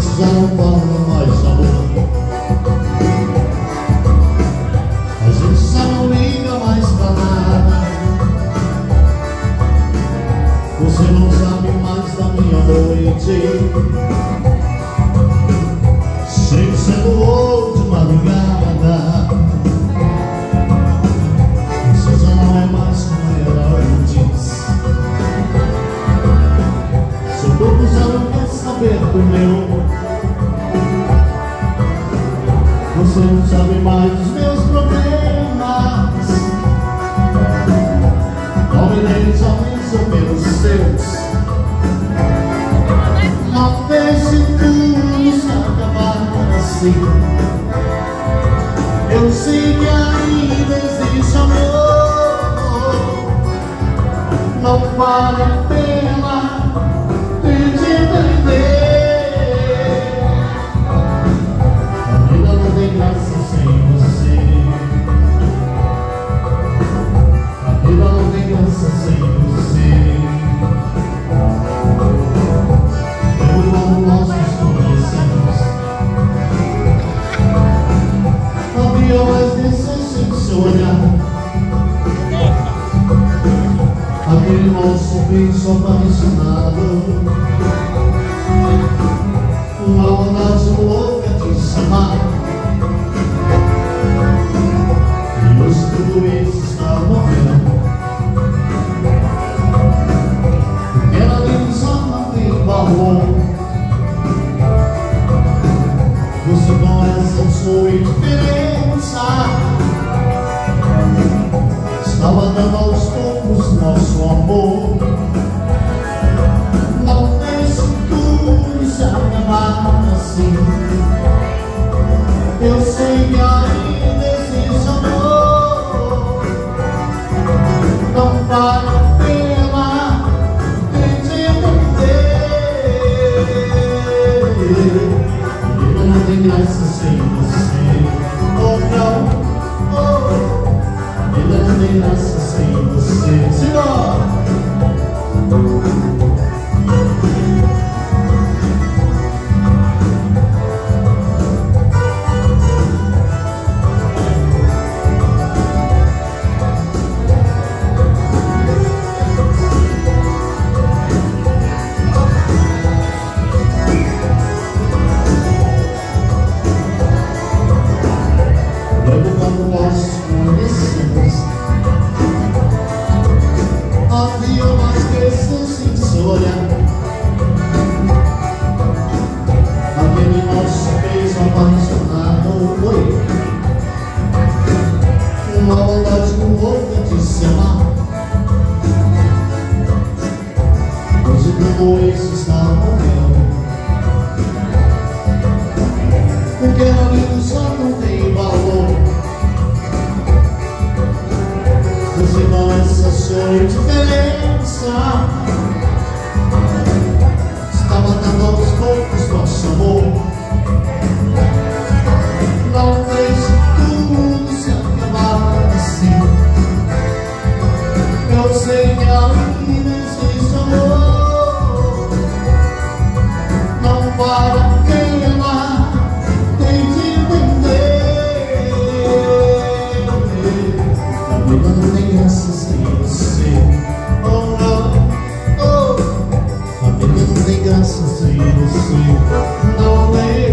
já não fala mais de amor. A gente já não liga mais pra nada. Você não sabe mais da minha noite. Chego sendo outro de madrugada. Você já não é mais como era antes. Seu corpo já não quer saber do meu. Você não sabe mais dos meus problemas. Talvez são pelos seus. Não deixe tudo se acabar assim. Eu sei que ainda existe amor. Não vale a pena te entender. A vida não tem graça sem você. A vida não tem graça sem você. Eu como nós nos conhecemos. Havia mais desejo em seu olhar. Aquele nosso beijo apaixonado. Uma vontade louca de chamar. E hoje tudo isso está morrendo. Porque na vida só não tem valor. Você com essa sua indiferença estava dando aos poucos nosso amor. Não deixe tudo se acabar assim. Eu sei que ainda existe amor. Não vale a pena te entender. Eu não tenho graça sem você. Oh não, oh, eu não tenho graça sem você. Senhor! Quando nós conhecemos, havia mais questões em seu olhar. Aquele nosso beijo apaixonado foi uma vontade louca de se amar. Hoje tudo isso está morrendo. Porque a vida só não tem valor. Você com essa sua indiferença está matando aos poucos nosso amor. Não deixe tudo se acabar assim. Eu sei que ainda existe amor. Não vale a pena tente entender. A vida não tem graça sem você. Oh não, oh, a vida não tem graça sem você. Não tem.